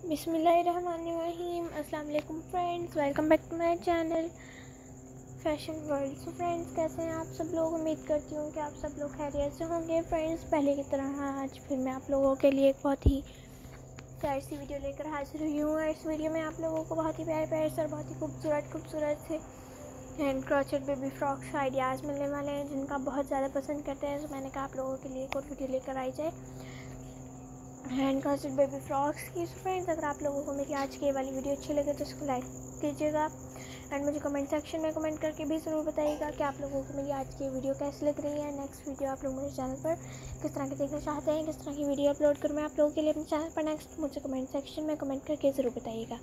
बिस्मिल्लाहिर्रहमानिर्रहीम। अस्सलाम वालेकुम friends, welcome back to my channel fashion world. So friends, कैसे हैं आप सब लोग? उम्मीद करती हूँ कि आप सब लोग खैरियत से होंगे। फ्रेंड्स, पहले की तरह आज फिर मैं आप लोगों के लिए एक बहुत ही प्यारी सी वीडियो लेकर हाजिर हुई हूँ। और इस वीडियो में आप लोगों को बहुत ही प्यारे प्यारे से और बहुत ही खूबसूरत से hand crochet baby frocks ideas मिलने वाले हैं, जिनका आप बहुत ज़्यादा पसंद करते हैं। तो मैंने कहा आप लोगों के लिए एक और वीडियो लेकर आई जाए हैंड क्रोचेट बेबी फ्रॉक्स की। फ्रेंड्स, अगर आप लोगों को मेरी आज की वाली वीडियो अच्छी लगे तो इसको लाइक कीजिएगा एंड मुझे कमेंट सेक्शन में कमेंट करके भी ज़रूर बताइएगा कि आप लोगों को मेरी आज की वीडियो कैसी लग रही है। नेक्स्ट वीडियो आप लोग मेरे चैनल पर किस तरह की देखना चाहते हैं, किस तरह की वीडियो अपलोड करूँ मैं आप लोगों के लिए अपने चैनल पर नेक्स्ट, मुझे कमेंट सेक्शन में कमेंट करके ज़रूर बताइएगा।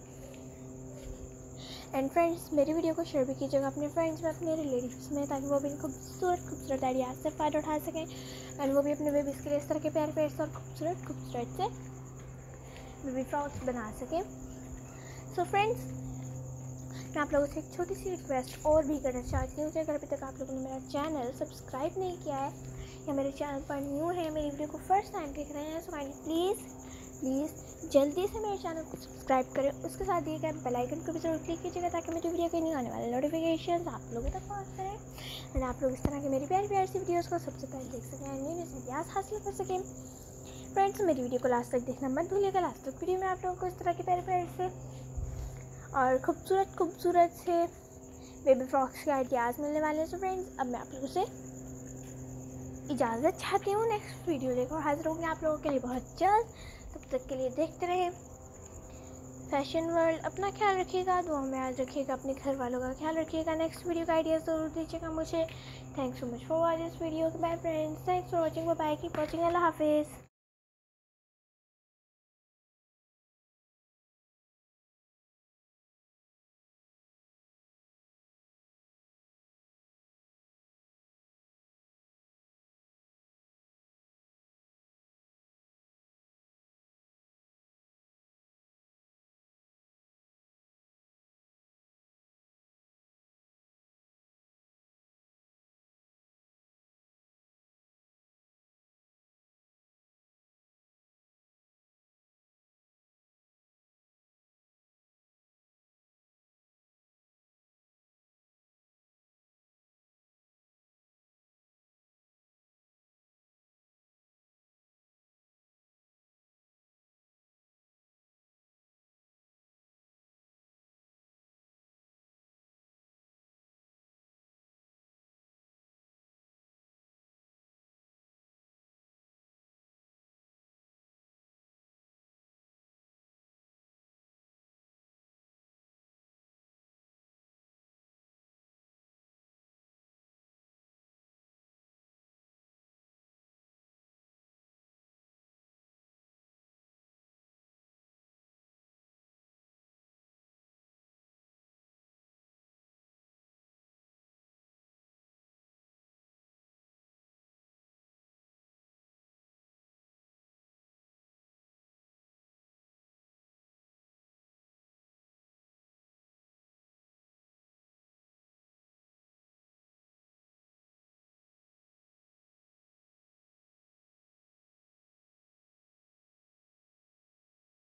एंड फ्रेंड्स, मेरी वीडियो को शेयर भी कीजिएगा अपने फ्रेंड्स में, अपने रिलेटिव्स में, ताकि वो भी खूबसूरत आइडियाज़ से फ़ायदा उठा सकें एंड वो भी अपने बेबीज़ के लिए इस तरह के प्यारे प्यारे और खूबसूरत से बेबी फ्रॉक्स बना सकें। सो फ्रेंड्स, मैं आप लोगों से एक छोटी सी रिक्वेस्ट और भी करना चाहती हूँ कि अगर अभी तक आप लोगों ने मेरा चैनल सब्सक्राइब नहीं किया है या मेरे चैनल पर न्यू है, मेरी वीडियो को फर्स्ट टाइम देख रहे हैं, सो प्लीज़ जल्दी से मेरे चैनल को सब्सक्राइब करें। उसके साथ दिए गए बेल आइकन को भी जरूर क्लिक कीजिएगा ताकि मेरी वीडियो के नहीं आने वाले नोटिफिकेशन आप लोगों तक पहुँच करें एंड आप लोग इस तरह की मेरी प्यारी सी वीडियोज़ को सबसे पहले देख सकें एंड न्यू आइडियाज़ हासिल कर सकें। फ्रेंड्स, मेरी वीडियो को लास्ट तक देखना मत भूलिएगा। लास्ट तक वीडियो में आप लोगों को इस तरह के प्यारे से और खूबसूरत से बेबी फ्रॉक्स के आइडियाज़ मिलने वाले हैं। सो फ्रेंड्स, अब मैं आप लोगों से इजाज़त चाहती हूँ। नेक्स्ट वीडियो लेकर हाजिर होंगे आप लोगों के लिए बहुत जल्द। तब तक के लिए देखते रहें फैशन वर्ल्ड। अपना ख्याल रखिएगा, दुआ में याद रखिएगा, अपने घर वालों का ख्याल रखिएगा। नेक्स्ट वीडियो का आइडिया ज़रूर दीजिएगा मुझे। Thanks so much for watching this video. Bye friends, thanks for watching, bye, keep watching, अल्लाह हाफिज़।